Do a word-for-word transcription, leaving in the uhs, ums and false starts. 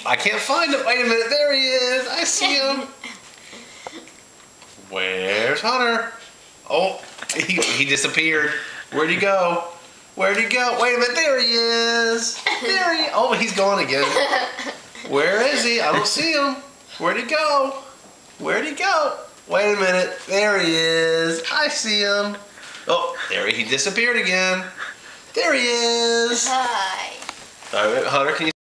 I can't find him. Wait a minute. There he is. I see him. Where's Hunter? Oh, he, he disappeared. Where'd he go? Where'd he go? Wait a minute. There he is. There he. Oh, he's gone again. Where is he? I don't see him. Where'd he go? Where'd he go? Wait a minute. There he is. I see him. Oh, there he, he disappeared again. There he is. Hi. All right, Hunter, can you